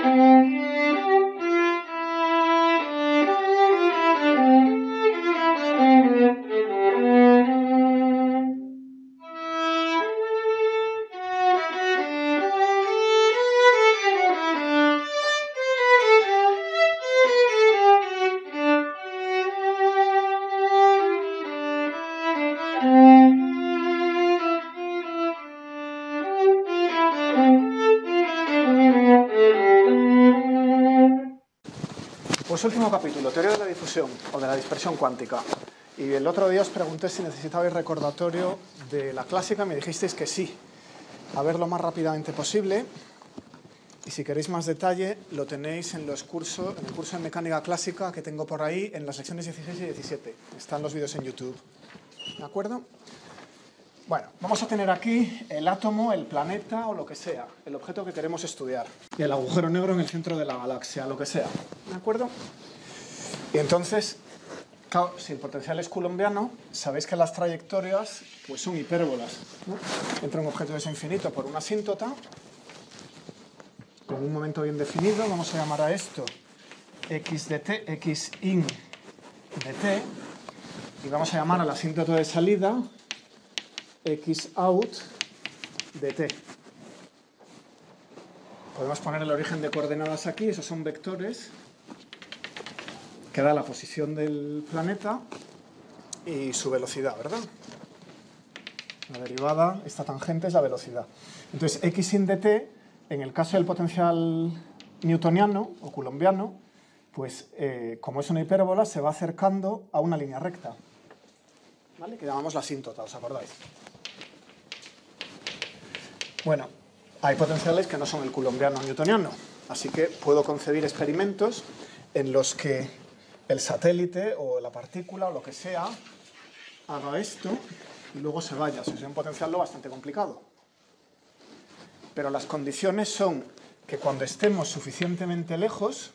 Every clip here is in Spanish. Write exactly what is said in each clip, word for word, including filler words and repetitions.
Pues último capítulo, teoría de la difusión o de la dispersión cuántica. Y el otro día os pregunté si necesitabais recordatorio de la clásica y me dijisteis que sí. A ver lo más rápidamente posible. Y si queréis más detalle, lo tenéis en, los cursos, en el curso de mecánica clásica que tengo por ahí en las lecciones dieciséis y diecisiete. Están los vídeos en YouTube. ¿De acuerdo? Bueno, vamos a tener aquí el átomo, el planeta o lo que sea, el objeto que queremos estudiar. Y el agujero negro en el centro de la galaxia, lo que sea. ¿De acuerdo? Y entonces, claro, si el potencial es coulombiano, sabéis que las trayectorias pues son hipérbolas, ¿no? Entra un objeto de ese infinito por una asíntota, con un momento bien definido, vamos a llamar a esto x de t, x in de t, y vamos a llamar a la asíntota de salida x out de t. Podemos poner el origen de coordenadas aquí, esos son vectores que da la posición del planeta y su velocidad, ¿verdad? La derivada, esta tangente es la velocidad. Entonces, x in de t, en el caso del potencial newtoniano o coulombiano, pues eh, como es una hipérbola, se va acercando a una línea recta, ¿vale? Que llamamos la asíntota, ¿os acordáis? Bueno, hay potenciales que no son el coulombiano o newtoniano, así que puedo concebir experimentos en los que el satélite o la partícula o lo que sea haga esto y luego se vaya. Eso es un potencial lo bastante complicado. Pero las condiciones son que cuando estemos suficientemente lejos,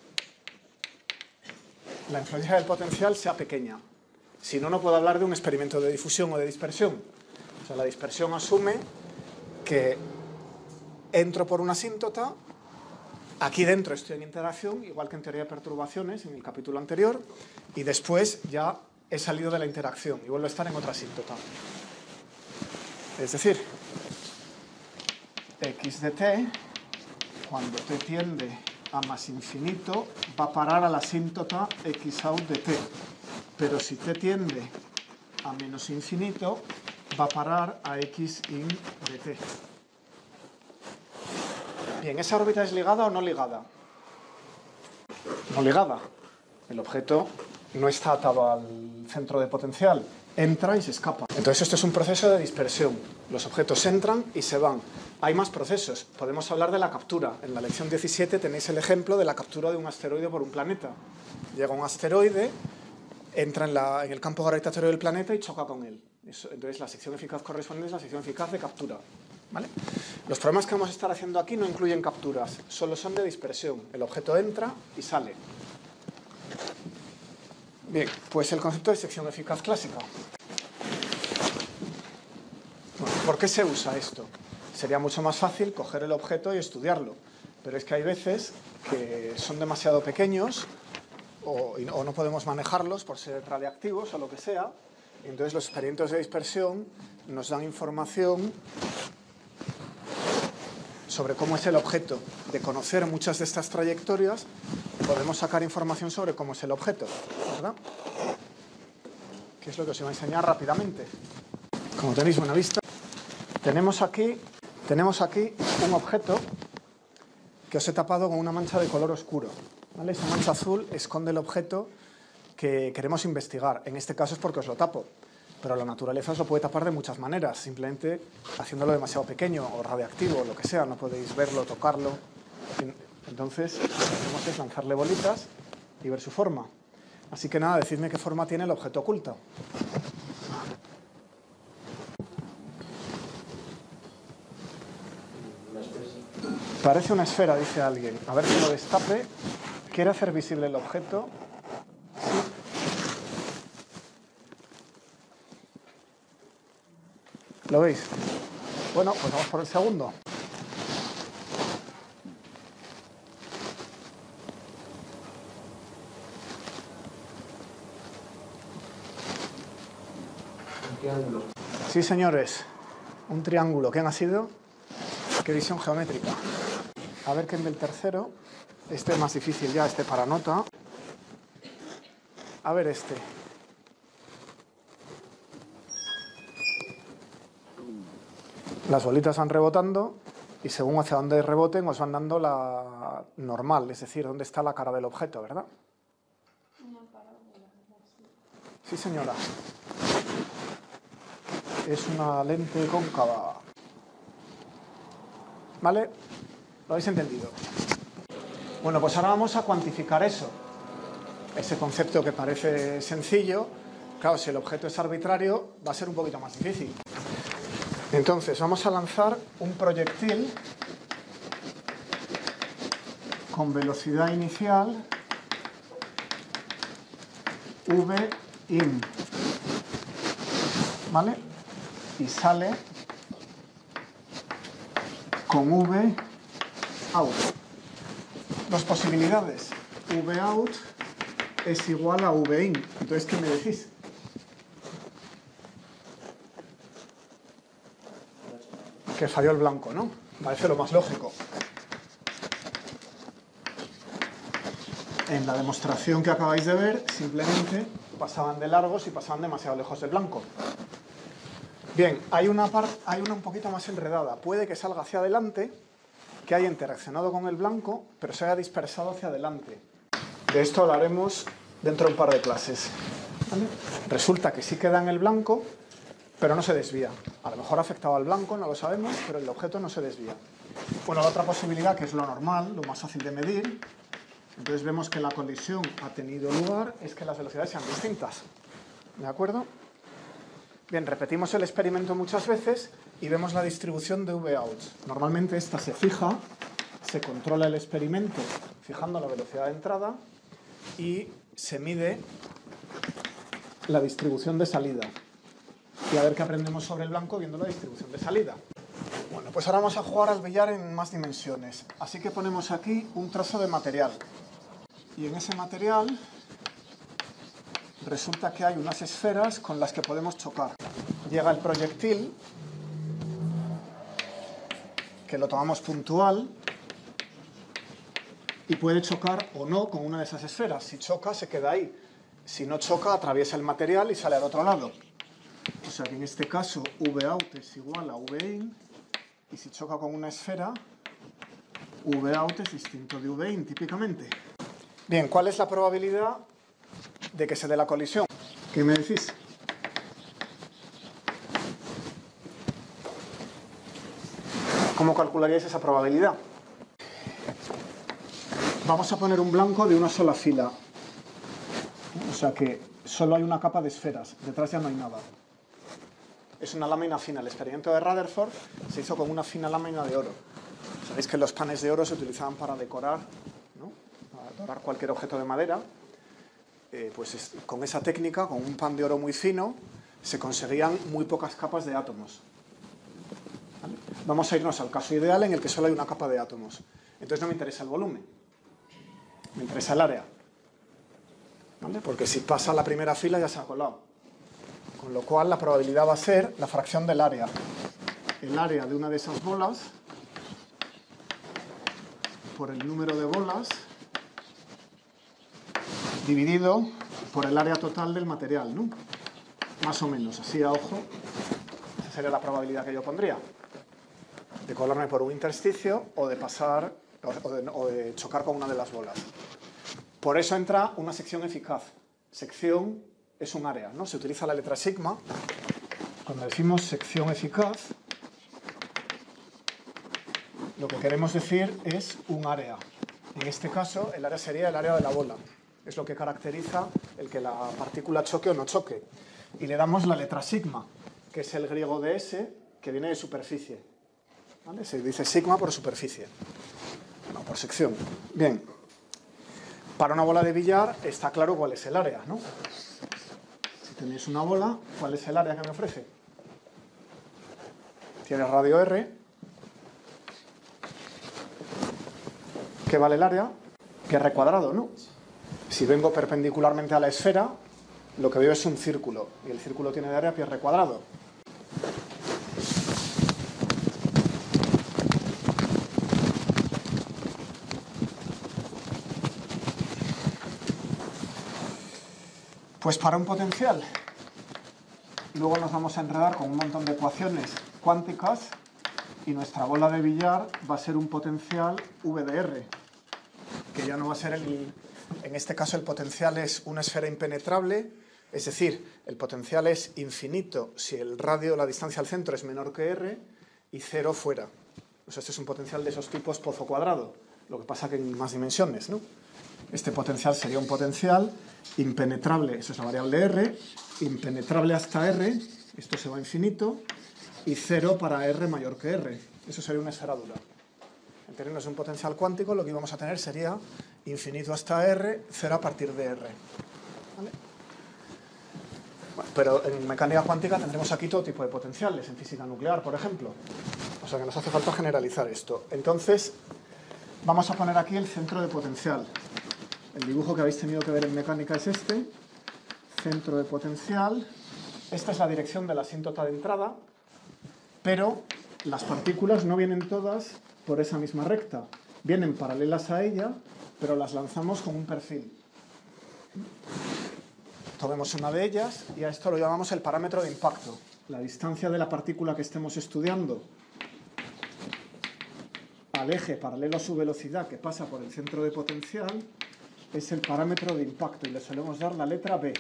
la influencia del potencial sea pequeña. Si no, no puedo hablar de un experimento de difusión o de dispersión. O sea, la dispersión asume que entro por una asíntota, aquí dentro estoy en interacción, igual que en teoría de perturbaciones, en el capítulo anterior, y después ya he salido de la interacción y vuelvo a estar en otra asíntota. Es decir, x de t, cuando t tiende a más infinito, va a parar a la asíntota x out de t. Pero si t tiende a menos infinito, va a parar a x in de t. Bien, ¿esa órbita es ligada o no ligada? No ligada. El objeto no está atado al centro de potencial. Entra y se escapa. Entonces esto es un proceso de dispersión. Los objetos entran y se van. Hay más procesos. Podemos hablar de la captura. En la lección diecisiete tenéis el ejemplo de la captura de un asteroide por un planeta. Llega un asteroide, entra en, la, en el campo gravitatorio del planeta y choca con él. Eso, entonces la sección eficaz correspondiente es la sección eficaz de captura. ¿Vale? Los problemas que vamos a estar haciendo aquí no incluyen capturas, solo son de dispersión. El objeto entra y sale. Bien, pues el concepto de sección eficaz clásica. Bueno, ¿por qué se usa esto? Sería mucho más fácil coger el objeto y estudiarlo, pero es que hay veces que son demasiado pequeños o, o no podemos manejarlos por ser radiactivos o lo que sea, y entonces los experimentos de dispersión nos dan información sobre cómo es el objeto. De conocer muchas de estas trayectorias, podemos sacar información sobre cómo es el objeto, ¿verdad? Que es lo que os iba a enseñar rápidamente. Como tenéis buena vista, tenemos aquí, tenemos aquí un objeto que os he tapado con una mancha de color oscuro, ¿vale? Esa mancha azul esconde el objeto que queremos investigar. En este caso es porque os lo tapo. Pero la naturaleza os lo puede tapar de muchas maneras, simplemente haciéndolo demasiado pequeño o radiactivo, o lo que sea, no podéis verlo, tocarlo. Entonces, lo que hacemos es lanzarle bolitas y ver su forma. Así que nada, decidme qué forma tiene el objeto oculto. Parece una esfera, dice alguien. A ver si lo destape. ¿Quiere hacer visible el objeto? Sí. ¿Lo veis? Bueno, pues vamos por el segundo. Triángulo. Sí, señores. Un triángulo. ¿Quién ha sido? ¿Qué visión geométrica? A ver quién del tercero. Este es más difícil ya, este para nota. A ver este. Las bolitas van rebotando y según hacia dónde reboten os van dando la normal, es decir, dónde está la cara del objeto, ¿verdad? Sí, señora. Es una lente cóncava. ¿Vale? ¿Lo habéis entendido? Bueno, pues ahora vamos a cuantificar eso. Ese concepto que parece sencillo, claro, si el objeto es arbitrario, va a ser un poquito más difícil. Entonces, vamos a lanzar un proyectil con velocidad inicial v in, ¿vale? Y sale con v out. Dos posibilidades. V out es igual a v in. Entonces, ¿qué me decís? Que falló el blanco, ¿no? Parece lo más lógico. En la demostración que acabáis de ver, simplemente pasaban de largos y pasaban demasiado lejos del blanco. Bien, hay una parte, hay una un poquito más enredada. Puede que salga hacia adelante, que haya interaccionado con el blanco, pero se haya dispersado hacia adelante. De esto hablaremos dentro de un par de clases. ¿Vale? Resulta que sí queda en el blanco, pero no se desvía. A lo mejor ha afectado al blanco, no lo sabemos, pero el objeto no se desvía. Bueno, la otra posibilidad, que es lo normal, lo más fácil de medir, entonces vemos que la colisión ha tenido lugar, es que las velocidades sean distintas. ¿De acuerdo? Bien, repetimos el experimento muchas veces y vemos la distribución de V-outs. Normalmente esta se fija, se controla el experimento fijando la velocidad de entrada y se mide la distribución de salida. Y a ver qué aprendemos sobre el blanco viendo la distribución de salida. Bueno, pues ahora vamos a jugar al billar en más dimensiones. Así que ponemos aquí un trozo de material. Y en ese material resulta que hay unas esferas con las que podemos chocar. Llega el proyectil, que lo tomamos puntual, y puede chocar o no con una de esas esferas. Si choca, se queda ahí. Si no choca, atraviesa el material y sale al otro lado. O sea que en este caso V-out es igual a V-in, y si choca con una esfera, V-out es distinto de V-in, típicamente. Bien, ¿cuál es la probabilidad de que se dé la colisión? ¿Qué me decís? ¿Cómo calcularíais esa probabilidad? Vamos a poner un blanco de una sola fila. O sea que solo hay una capa de esferas, detrás ya no hay nada. Es una lámina fina. El experimento de Rutherford se hizo con una fina lámina de oro. Sabéis que los panes de oro se utilizaban para decorar, ¿no? Para decorar cualquier objeto de madera. Eh, pues es, con esa técnica, con un pan de oro muy fino, se conseguían muy pocas capas de átomos. ¿Vale? Vamos a irnos al caso ideal en el que solo hay una capa de átomos. Entonces no me interesa el volumen, me interesa el área. ¿Vale? Porque si pasa la primera fila ya se ha colado. Con lo cual la probabilidad va a ser la fracción del área. El área de una de esas bolas por el número de bolas dividido por el área total del material, ¿no? Más o menos, así a ojo. Esa sería la probabilidad que yo pondría. De colarme por un intersticio o de pasar o de, o de chocar con una de las bolas. Por eso entra una sección eficaz. Sección es un área, ¿no? Se utiliza la letra sigma. Cuando decimos sección eficaz, lo que queremos decir es un área. En este caso, el área sería el área de la bola. Es lo que caracteriza el que la partícula choque o no choque. Y le damos la letra sigma, que es el griego de S, que viene de superficie. ¿Vale? Se dice sigma por superficie, no por sección. Bien. Para una bola de billar está claro cuál es el área, ¿no? Si tenéis una bola, ¿cuál es el área que me ofrece? Tiene radio R. ¿Qué vale el área? Que R cuadrado, ¿no? Si vengo perpendicularmente a la esfera, lo que veo es un círculo, y el círculo tiene de área pi r cuadrado. Pues para un potencial, luego nos vamos a enredar con un montón de ecuaciones cuánticas y nuestra bola de billar va a ser un potencial V de R, que ya no va a ser el... En este caso el potencial es una esfera impenetrable, es decir, el potencial es infinito si el radio, la distancia al centro es menor que R y cero fuera. O sea, este es un potencial de esos tipos pozo cuadrado, lo que pasa que en más dimensiones, ¿no? Este potencial sería un potencial impenetrable, eso es la variable R, impenetrable hasta R, esto se va a infinito, y cero para R mayor que R. Eso sería una esfera dura. En términos de un potencial cuántico, lo que íbamos a tener sería infinito hasta R, cero a partir de R. ¿Vale? Bueno, pero en mecánica cuántica tendremos aquí todo tipo de potenciales, en física nuclear, por ejemplo. O sea que nos hace falta generalizar esto. Entonces, vamos a poner aquí el centro de potencial. El dibujo que habéis tenido que ver en mecánica es este, centro de potencial. Esta es la dirección de la asíntota de entrada, pero las partículas no vienen todas por esa misma recta. Vienen paralelas a ella, pero las lanzamos con un perfil. Tomemos una de ellas y a esto lo llamamos el parámetro de impacto. La distancia de la partícula que estemos estudiando al eje paralelo a su velocidad que pasa por el centro de potencial es el parámetro de impacto y le solemos dar la letra B.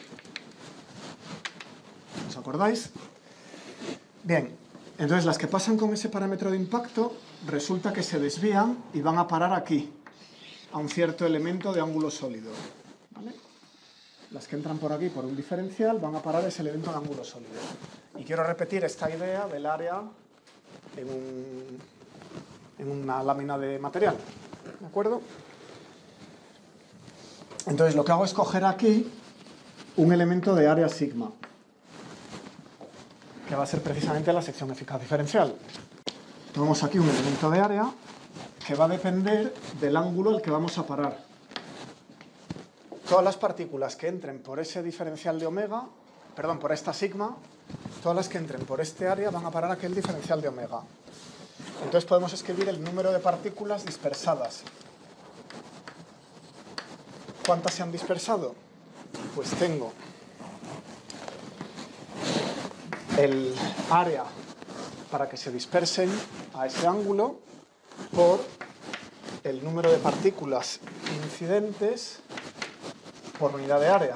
¿Os acordáis? Bien, entonces las que pasan con ese parámetro de impacto resulta que se desvían y van a parar aquí, a un cierto elemento de ángulo sólido. ¿Vale? Las que entran por aquí por un diferencial van a parar ese elemento de ángulo sólido. Y quiero repetir esta idea del área en, un, en una lámina de material. ¿De acuerdo? Entonces lo que hago es coger aquí un elemento de área sigma, que va a ser precisamente la sección eficaz diferencial. Tomamos aquí un elemento de área que va a depender del ángulo al que vamos a parar. Todas las partículas que entren por ese diferencial de omega, perdón, por esta sigma, todas las que entren por este área van a parar a aquel diferencial de omega. Entonces podemos escribir el número de partículas dispersadas. ¿Cuántas se han dispersado? Pues tengo el área para que se dispersen a ese ángulo por el número de partículas incidentes por unidad de área.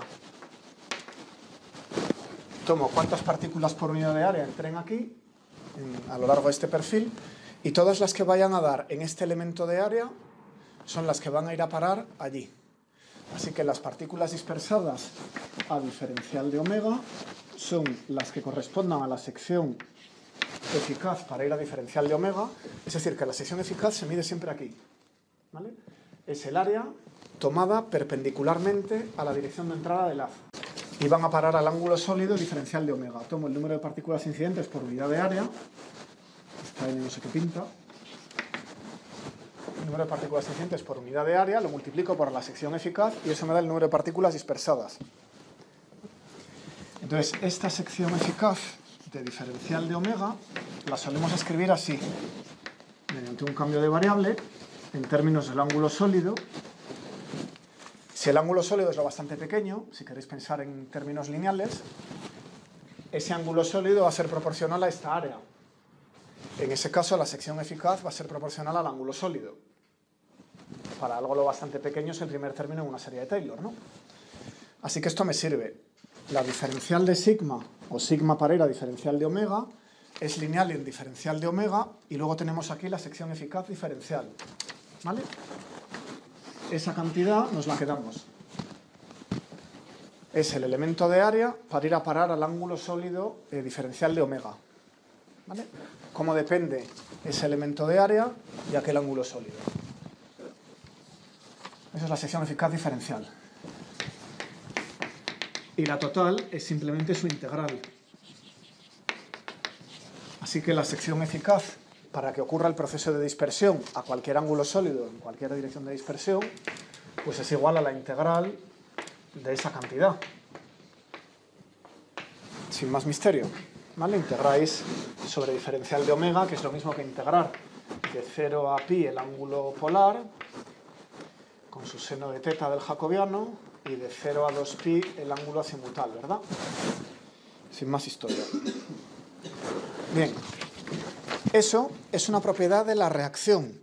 Tomo cuántas partículas por unidad de área entren aquí, en, a lo largo de este perfil, y todas las que vayan a dar en este elemento de área son las que van a ir a parar allí. Así que las partículas dispersadas a diferencial de omega son las que correspondan a la sección eficaz para ir a diferencial de omega, es decir, que la sección eficaz se mide siempre aquí. ¿Vale? Es el área tomada perpendicularmente a la dirección de entrada del haz. Y van a parar al ángulo sólido diferencial de omega. Tomo el número de partículas incidentes por unidad de área. Esta N no sé qué pinta. El número de partículas incidentes por unidad de área, lo multiplico por la sección eficaz y eso me da el número de partículas dispersadas. Entonces, esta sección eficaz de diferencial de omega la solemos escribir así, mediante un cambio de variable, en términos del ángulo sólido. Si el ángulo sólido es lo bastante pequeño, si queréis pensar en términos lineales, ese ángulo sólido va a ser proporcional a esta área. En ese caso, la sección eficaz va a ser proporcional al ángulo sólido. Para algo lo bastante pequeño es el primer término en una serie de Taylor, ¿no? Así que esto me sirve. La diferencial de sigma, o sigma para ir a diferencial de omega, es lineal en diferencial de omega, y luego tenemos aquí la sección eficaz diferencial. ¿Vale? Esa cantidad nos la quedamos. Es el elemento de área para ir a parar al ángulo sólido eh, diferencial de omega. ¿Vale? Cómo depende ese elemento de área y aquel ángulo sólido. Esa es la sección eficaz diferencial. Y la total es simplemente su integral. Así que la sección eficaz, para que ocurra el proceso de dispersión a cualquier ángulo sólido, en cualquier dirección de dispersión, pues es igual a la integral de esa cantidad. sin más misterio, ¿vale? Integráis sobre diferencial de omega, que es lo mismo que integrar de cero a pi el ángulo polar, con su seno de teta del jacobiano, y de cero a dos pi el ángulo azimutal, ¿verdad? Sin más historia. Bien, eso es una propiedad de la reacción.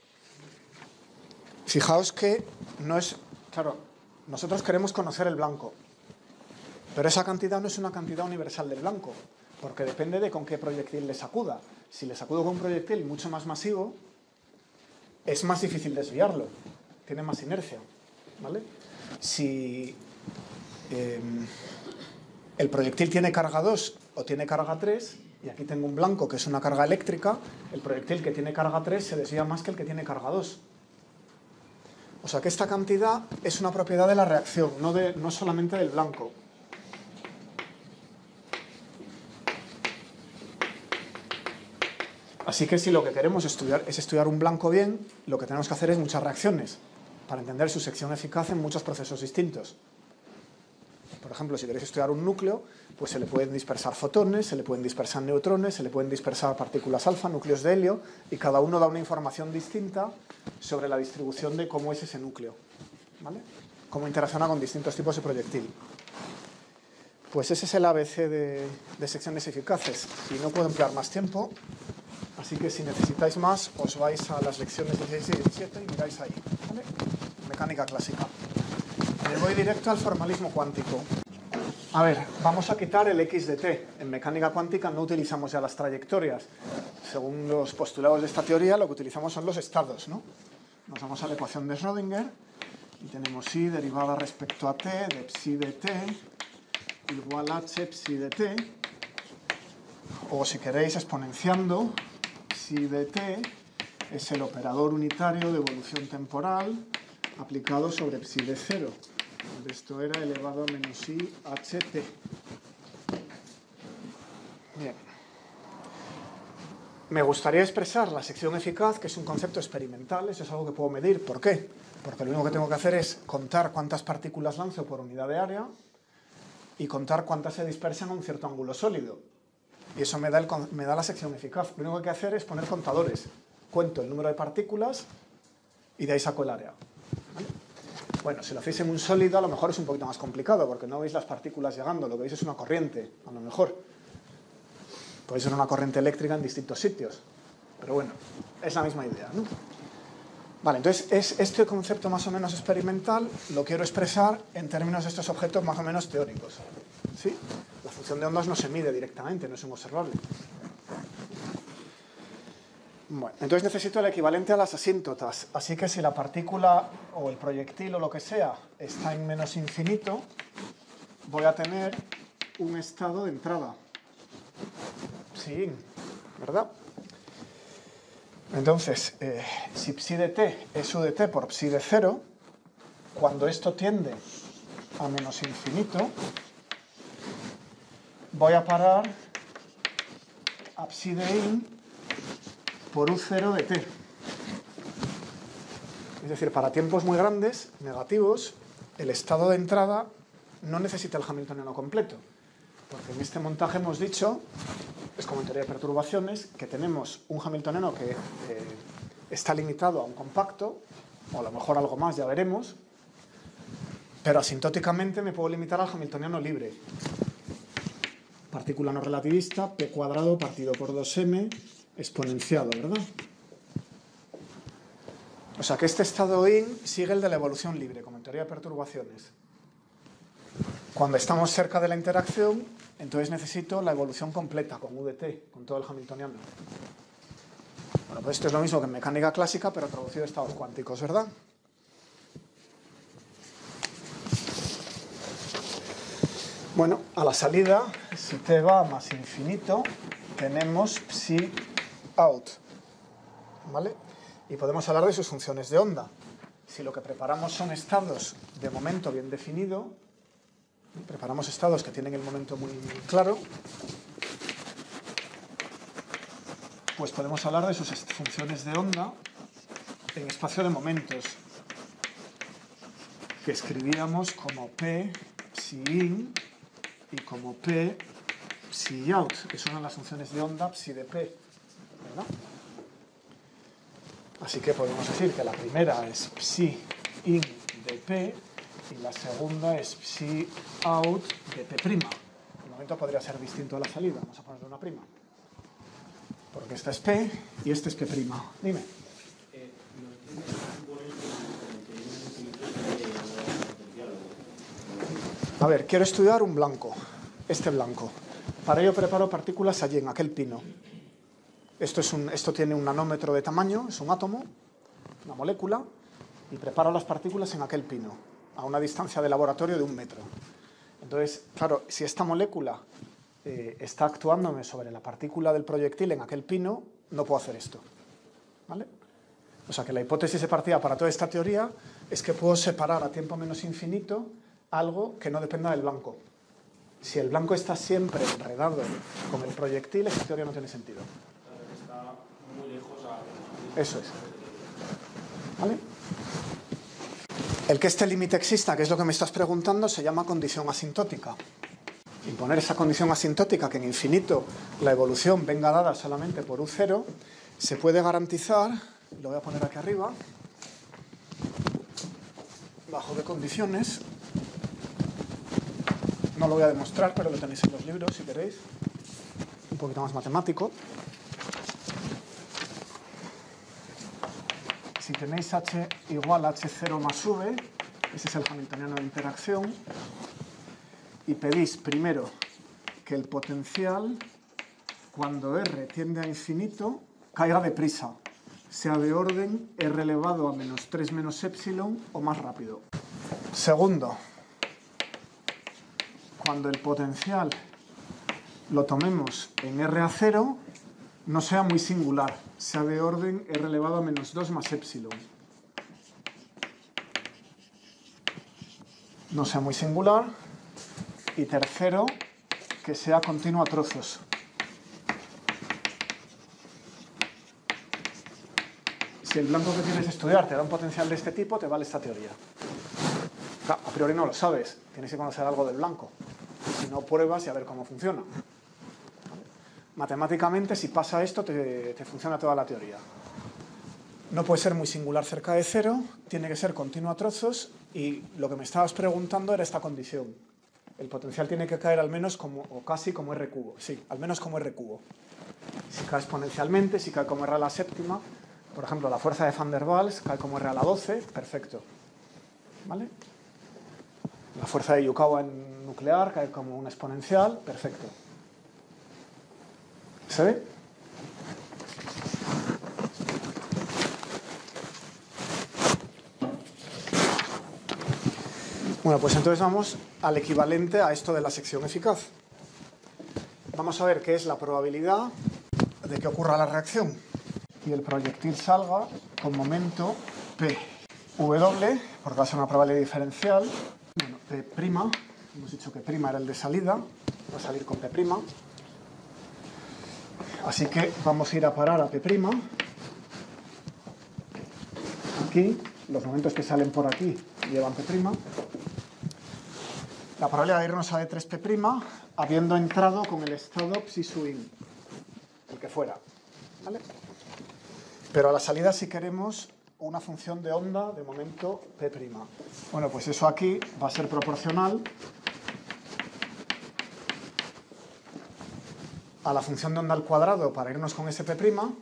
Fijaos que no es... Claro, nosotros queremos conocer el blanco, pero esa cantidad no es una cantidad universal del blanco, porque depende de con qué proyectil le sacuda. Si le sacudo con un proyectil mucho más masivo, es más difícil desviarlo, tiene más inercia, ¿vale? Si eh, el proyectil tiene carga dos o tiene carga tres, y aquí tengo un blanco que es una carga eléctrica, el proyectil que tiene carga tres se desvía más que el que tiene carga dos. O sea que esta cantidad es una propiedad de la reacción, no, de, no solamente del blanco. Así que si lo que queremos estudiar es estudiar un blanco bien, lo que tenemos que hacer es muchas reacciones para entender su sección eficaz en muchos procesos distintos. Por ejemplo, si queréis estudiar un núcleo, pues se le pueden dispersar fotones, se le pueden dispersar neutrones, se le pueden dispersar partículas alfa, núcleos de helio, y cada uno da una información distinta sobre la distribución de cómo es ese núcleo, ¿vale? Cómo interacciona con distintos tipos de proyectil. Pues ese es el A B C de, de secciones eficaces, y no puedo emplear más tiempo, así que si necesitáis más, os vais a las lecciones dieciséis y diecisiete y miráis ahí, ¿vale? Mecánica clásica. Me voy directo al formalismo cuántico. A ver, vamos a quitar el x de t. En mecánica cuántica no utilizamos ya las trayectorias. Según los postulados de esta teoría, lo que utilizamos son los estados, ¿no? Nos vamos a la ecuación de Schrödinger y tenemos y derivada respecto a t de psi de t igual a h psi de t, o si queréis exponenciando, psi de t es el operador unitario de evolución temporal aplicado sobre psi de cero. Esto era elevado a menos i ht. Bien. Me gustaría expresar la sección eficaz, que es un concepto experimental, eso es algo que puedo medir. ¿Por qué? Porque lo único que tengo que hacer es contar cuántas partículas lanzo por unidad de área y contar cuántas se dispersan a un cierto ángulo sólido. Y eso me da, el, me da la sección eficaz. Lo único que hay que hacer es poner contadores. Cuento el número de partículas y de ahí saco el área. ¿Vale? Bueno, si lo hacéis en un sólido, a lo mejor es un poquito más complicado, porque no veis las partículas llegando, lo que veis es una corriente, a lo mejor. Podéis ver una corriente eléctrica en distintos sitios, pero bueno, es la misma idea, ¿no? Vale, entonces es este concepto más o menos experimental lo quiero expresar en términos de estos objetos más o menos teóricos, ¿sí? La función de ondas no se mide directamente, no es un observable. Bueno, entonces necesito el equivalente a las asíntotas, así que si la partícula o el proyectil o lo que sea está en menos infinito, voy a tener un estado de entrada. Sí, ¿verdad? Entonces, eh, si psi de t es u de t por psi de cero, cuando esto tiende a menos infinito, voy a parar a psi de in por u cero de t. Es decir, para tiempos muy grandes, negativos, el estado de entrada no necesita el hamiltoniano completo. Porque en este montaje hemos dicho, es como en teoría de perturbaciones, que tenemos un hamiltoniano que eh, está limitado a un compacto, o a lo mejor algo más, ya veremos, pero asintóticamente me puedo limitar al hamiltoniano libre. Partícula no relativista, p cuadrado partido por dos m, exponenciado, ¿verdad? O sea que este estado in sigue el de la evolución libre, como en teoría de perturbaciones. Cuando estamos cerca de la interacción, entonces necesito la evolución completa, con u de t, con todo el hamiltoniano. Bueno, pues esto es lo mismo que en mecánica clásica, pero traducido a estados cuánticos, ¿verdad? Bueno, a la salida, si t va más infinito, tenemos psi out, ¿vale? Y podemos hablar de sus funciones de onda. Si lo que preparamos son estados de momento bien definido, preparamos estados que tienen el momento muy, muy claro, pues podemos hablar de sus funciones de onda en espacio de momentos, que escribíamos como p psi in y como p psi y out, que son las funciones de onda psi de P, ¿verdad? Así que podemos decir que la primera es psi in de P y la segunda es psi out de P'. El momento podría ser distinto a la salida, vamos a ponerle una prima. Porque esta es P y este es P'. Dime. A ver, quiero estudiar un blanco, este blanco. Para ello preparo partículas allí, en aquel pino. Esto, es un, esto tiene un nanómetro de tamaño, es un átomo, una molécula, y preparo las partículas en aquel pino, a una distancia de laboratorio de un metro. Entonces, claro, si esta molécula eh, está actuándome sobre la partícula del proyectil en aquel pino, no puedo hacer esto, ¿vale? O sea que la hipótesis de partida para toda esta teoría es que puedo separar a tiempo menos infinito algo que no dependa del blanco. Si el blanco está siempre enredado con el proyectil, esta teoría no tiene sentido. Está muy lejos a... Eso es. ¿Vale? El que este límite exista, que es lo que me estás preguntando, se llama condición asintótica. Imponer esa condición asintótica, que en infinito la evolución venga dada solamente por U cero, se puede garantizar, lo voy a poner aquí arriba, bajo de condiciones. No lo voy a demostrar, pero lo tenéis en los libros si queréis. Un poquito más matemático. Si tenéis H igual a H cero más V, ese es el hamiltoniano de interacción, y pedís primero que el potencial, cuando R tiende a infinito, caiga deprisa, sea de orden R elevado a menos tres menos epsilon o más rápido. Segundo, cuando el potencial lo tomemos en R a cero, no sea muy singular, sea de orden R elevado a menos dos más epsilon. No sea muy singular. Y tercero, que sea continuo a trozos. Si el blanco que quieres estudiar te da un potencial de este tipo, te vale esta teoría. Claro, a priori no lo sabes, tienes que conocer algo del blanco. Si no, pruebas y a ver cómo funciona. ¿Vale? Matemáticamente, si pasa esto, te, te funciona toda la teoría. No puede ser muy singular cerca de cero, tiene que ser continuo a trozos, y lo que me estabas preguntando era esta condición. El potencial tiene que caer al menos como, o casi como R cubo. Sí, al menos como R cubo. Si cae exponencialmente, si cae como R a la séptima, por ejemplo, la fuerza de Van der Waals cae como R a la doce, perfecto. ¿Vale? La fuerza de Yukawa en nuclear cae como una exponencial, perfecto. ¿Se ve? Bueno, pues entonces vamos al equivalente a esto de la sección eficaz. Vamos a ver qué es la probabilidad de que ocurra la reacción y el proyectil salga con momento P. W, porque va a ser una probabilidad diferencial, bueno, P', hemos dicho que prima era el de salida, va a salir con P'. Así que vamos a ir a parar a P'. Aquí, los momentos que salen por aquí llevan P'. La probabilidad de irnos a D tres P', habiendo entrado con el estado psi sub in, el que fuera. ¿Vale? Pero a la salida si queremos una función de onda de momento P'. Bueno, pues eso aquí va a ser proporcional a la función de onda al cuadrado para irnos con ese P',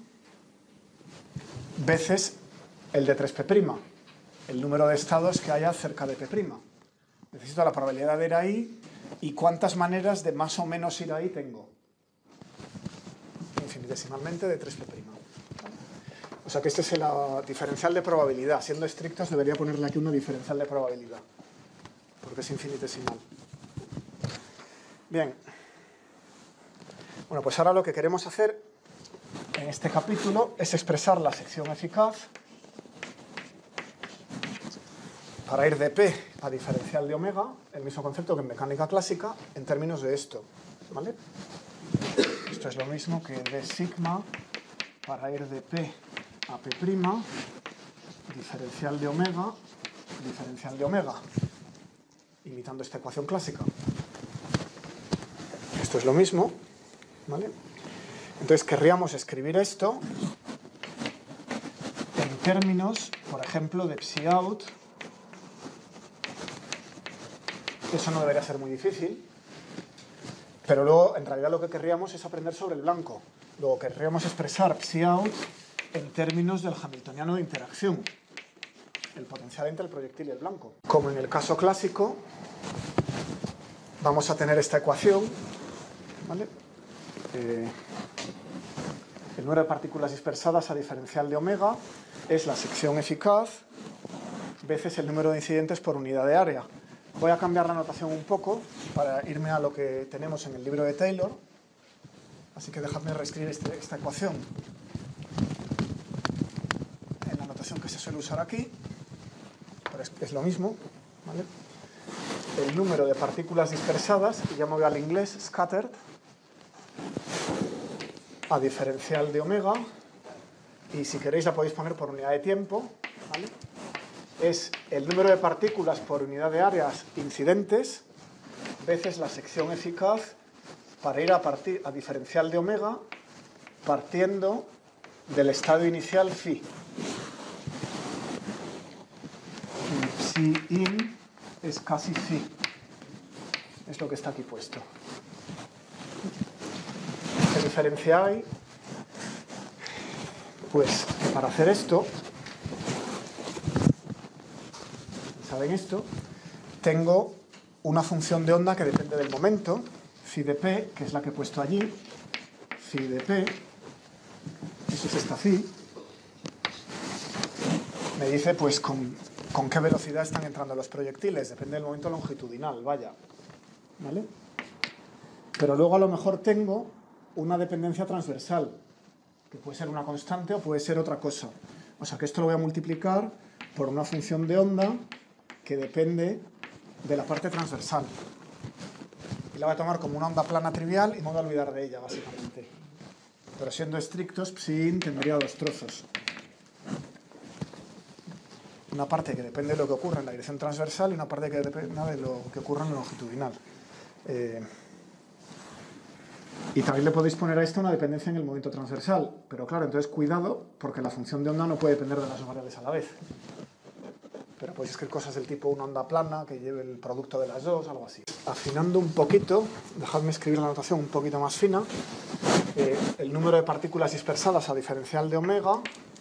veces el de tres P', el número de estados que haya cerca de P'. Necesito la probabilidad de ir ahí y cuántas maneras de más o menos ir ahí tengo. Infinitesimalmente de tres P'. O sea que este es el diferencial de probabilidad. Siendo estrictos debería ponerle aquí una diferencial de probabilidad, porque es infinitesimal. Bien. Bueno, pues ahora lo que queremos hacer en este capítulo es expresar la sección eficaz para ir de P a diferencial de omega, el mismo concepto que en mecánica clásica, en términos de esto, ¿vale? Esto es lo mismo que de sigma para ir de P a P', diferencial de omega, diferencial de omega, imitando esta ecuación clásica. Esto es lo mismo, ¿vale? Entonces querríamos escribir esto en términos, por ejemplo, de psi out. Eso no debería ser muy difícil, pero luego en realidad lo que querríamos es aprender sobre el blanco. Luego querríamos expresar psi out en términos del hamiltoniano de interacción, el potencial entre el proyectil y el blanco. Como en el caso clásico, vamos a tener esta ecuación, ¿vale? Eh, el número de partículas dispersadas a diferencial de omega es la sección eficaz veces el número de incidentes por unidad de área. Voy a cambiar la notación un poco para irme a lo que tenemos en el libro de Taylor, así que dejadme reescribir este, esta ecuación en la notación que se suele usar aquí, pero es, es lo mismo, ¿vale? El número de partículas dispersadas, y ya me voy al inglés, scattered, a diferencial de omega, y si queréis la podéis poner por unidad de tiempo, ¿vale? Es el número de partículas por unidad de áreas incidentes veces la sección eficaz para ir a, partir, a diferencial de omega partiendo del estado inicial phi. Y psi in es casi phi. Es lo que está aquí puesto. ¿Qué diferencia hay? Pues para hacer esto, ¿saben esto? Tengo una función de onda que depende del momento, phi de p, que es la que he puesto allí, phi de p, eso es esta phi, me dice pues con, con qué velocidad están entrando los proyectiles, depende del momento longitudinal, vaya, ¿vale? Pero luego a lo mejor tengo una dependencia transversal, que puede ser una constante o puede ser otra cosa. O sea que esto lo voy a multiplicar por una función de onda que depende de la parte transversal. Y la voy a tomar como una onda plana trivial y me voy a olvidar de ella, básicamente. Pero siendo estrictos, psi tendría dos trozos. Una parte que depende de lo que ocurre en la dirección transversal y una parte que depende de lo que ocurre en lo longitudinal. Eh, y también le podéis poner a esto una dependencia en el momento transversal. Pero claro, entonces cuidado, porque la función de onda no puede depender de las dos variables a la vez. Pero podéis escribir cosas del tipo una onda plana que lleve el producto de las dos, algo así. Afinando un poquito, dejadme escribir la notación un poquito más fina. Eh, el número de partículas dispersadas a diferencial de omega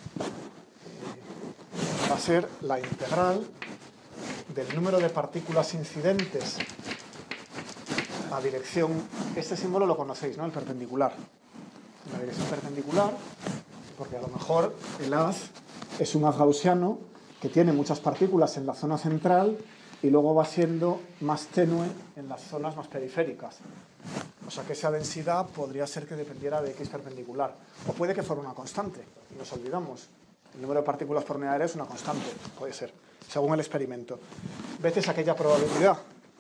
eh, va a ser la integral del número de partículas incidentes a dirección... Este símbolo lo conocéis, ¿no? El perpendicular. La dirección perpendicular, porque a lo mejor el haz es un haz gaussiano que tiene muchas partículas en la zona central y luego va siendo más tenue en las zonas más periféricas. O sea que esa densidad podría ser que dependiera de X perpendicular. O puede que fuera una constante, y nos olvidamos. El número de partículas por unidad de área es una constante, puede ser, según el experimento. Veces aquella probabilidad.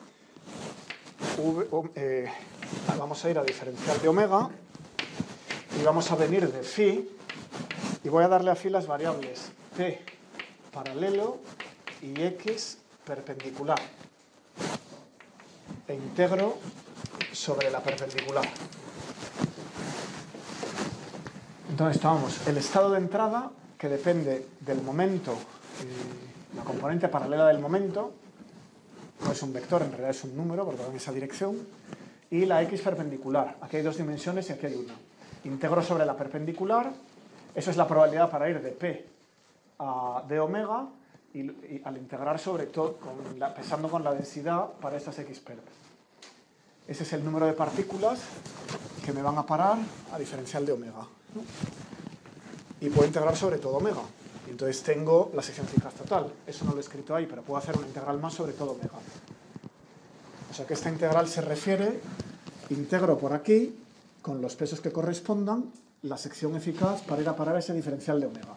V, eh, vamos a ir a diferencial de omega y vamos a venir de phi y voy a darle a phi las variables p paralelo y x perpendicular e integro sobre la perpendicular. Entonces tomamos el estado de entrada que depende del momento, eh, la componente paralela del momento, no es un vector, en realidad es un número porque va en esa dirección, y la x perpendicular. Aquí hay dos dimensiones y aquí hay una. Integro sobre la perpendicular, eso es la probabilidad para ir de p a d omega, y, y al integrar sobre todo, con la, pesando con la densidad para estas x perp. Ese es el número de partículas que me van a parar a diferencial de omega, ¿no? Y puedo integrar sobre todo omega. Y entonces tengo la sección eficaz total. Eso no lo he escrito ahí, pero puedo hacer una integral más sobre todo omega. O sea que esta integral se refiere, integro por aquí, con los pesos que correspondan, la sección eficaz para ir a parar a ese diferencial de omega.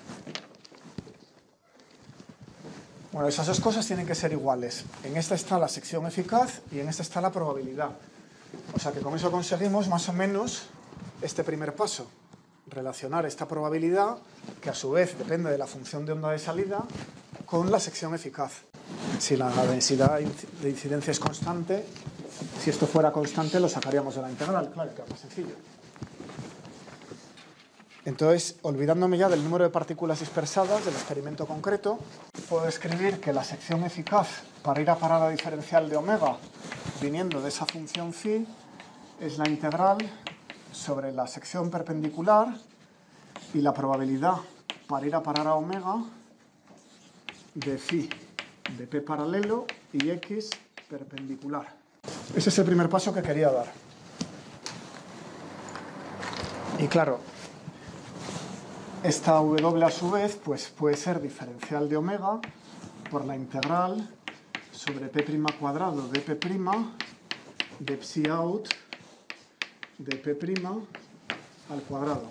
Bueno, esas dos cosas tienen que ser iguales. En esta está la sección eficaz y en esta está la probabilidad. O sea que con eso conseguimos más o menos este primer paso. Relacionar esta probabilidad, que a su vez depende de la función de onda de salida, con la sección eficaz. Si la densidad de incidencia es constante, Si esto fuera constante, lo sacaríamos de la integral, claro, que es más sencillo. Entonces, olvidándome ya del número de partículas dispersadas del experimento concreto, puedo escribir que la sección eficaz para ir a parar a la diferencial de omega, viniendo de esa función phi, es la integral sobre la sección perpendicular y la probabilidad para ir a parar a omega de phi de p paralelo y x perpendicular. Ese es el primer paso que quería dar. Y claro, esta w a su vez pues puede ser diferencial de omega por la integral sobre p' cuadrado de p' de psi out de p' al cuadrado.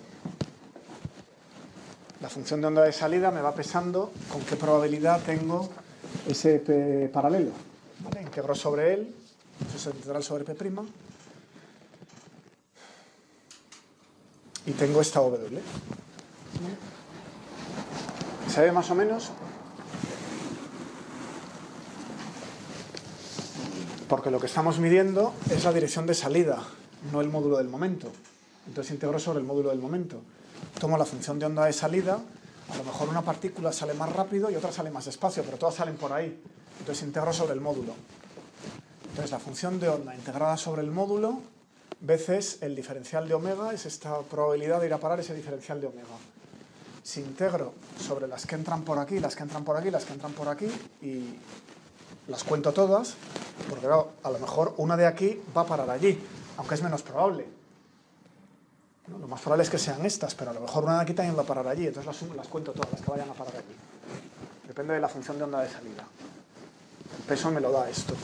La función de onda de salida me va pesando con qué probabilidad tengo ese p paralelo. ¿Vale? Integro sobre él, eso es la integral sobre p', y tengo esta w. ¿Se ve más o menos? Porque lo que estamos midiendo es la dirección de salida, no el módulo del momento. Entonces integro sobre el módulo del momento. Tomo la función de onda de salida, a lo mejor una partícula sale más rápido y otra sale más despacio, pero todas salen por ahí. Entonces integro sobre el módulo. Entonces la función de onda integrada sobre el módulo veces el diferencial de omega es esta probabilidad de ir a parar ese diferencial de omega. Si integro sobre las que entran por aquí, las que entran por aquí, las que entran por aquí y las cuento todas, porque claro, a lo mejor una de aquí va a parar allí, aunque es menos probable. ¿No? Lo más probable es que sean estas, pero a lo mejor una de aquí también va a parar allí, entonces las, las cuento todas, las que vayan a parar allí. Depende de la función de onda de salida. El peso me lo da esto.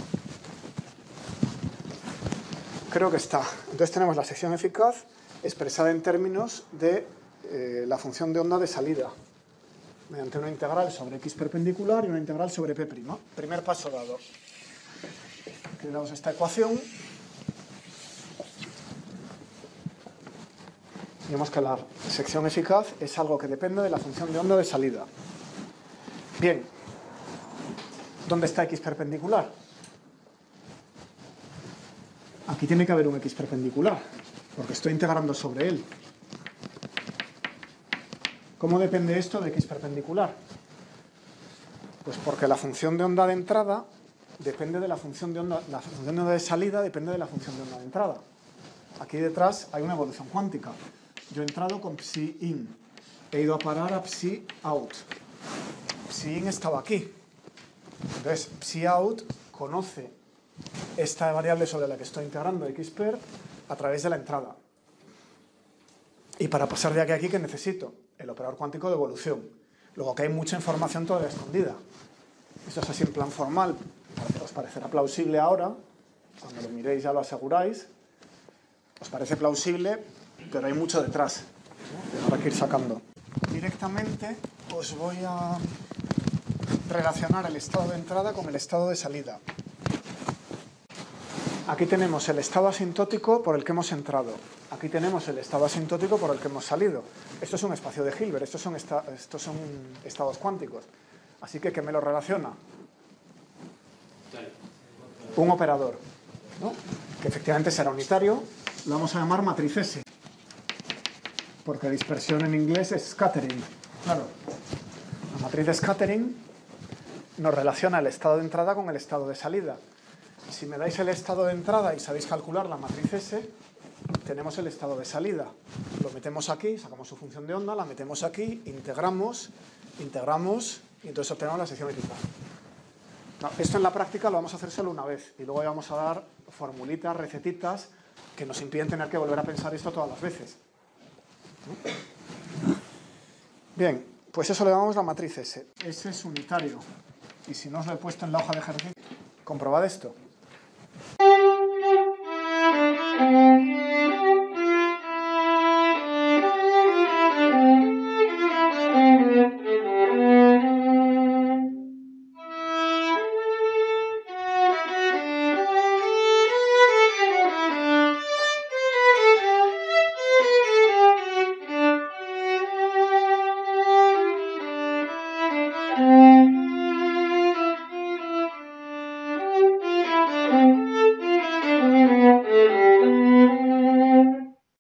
Creo que está. Entonces tenemos la sección eficaz expresada en términos de eh, la función de onda de salida, mediante una integral sobre x perpendicular y una integral sobre p'. Primer paso dado. Creamos esta ecuación. Vemos que la sección eficaz es algo que depende de la función de onda de salida. Bien, ¿dónde está x perpendicular? Aquí tiene que haber un x perpendicular, porque estoy integrando sobre él. ¿Cómo depende esto de x perpendicular? Pues porque la función de onda de entrada depende de la función de onda, la función de onda de salida depende de la función de onda de entrada. Aquí detrás hay una evolución cuántica. Yo he entrado con psi in, he ido a parar a psi out. Psi in estaba aquí. Entonces, psi out conoce esta variable sobre la que estoy integrando, x per, a través de la entrada. Y para pasar de aquí a aquí, ¿qué necesito? El operador cuántico de evolución. Luego que hay mucha información todavía escondida. Esto es así en plan formal. Os parecerá plausible ahora, cuando lo miréis ya lo aseguráis. Os parece plausible, pero hay mucho detrás, ¿no? Habrá que ir sacando. Directamente os voy a relacionar el estado de entrada con el estado de salida. Aquí tenemos el estado asintótico por el que hemos entrado. Aquí tenemos el estado asintótico por el que hemos salido. Esto es un espacio de Hilbert, estos son, esta, estos son estados cuánticos. Así que, ¿qué me lo relaciona? Un operador, ¿no? Que efectivamente será unitario. Lo vamos a llamar matriz S. Porque dispersión en inglés es scattering. Claro. La matriz de scattering nos relaciona el estado de entrada con el estado de salida. Si me dais el estado de entrada y sabéis calcular la matriz S, tenemos el estado de salida. Lo metemos aquí, sacamos su función de onda, la metemos aquí, integramos, integramos y entonces obtenemos la sección eficaz. No, esto en la práctica lo vamos a hacer solo una vez y luego vamos a dar formulitas, recetitas que nos impiden tener que volver a pensar esto todas las veces. Bien, pues eso le llamamos la matriz S. S es unitario. Y si no os lo he puesto en la hoja de ejercicio, comprobad esto.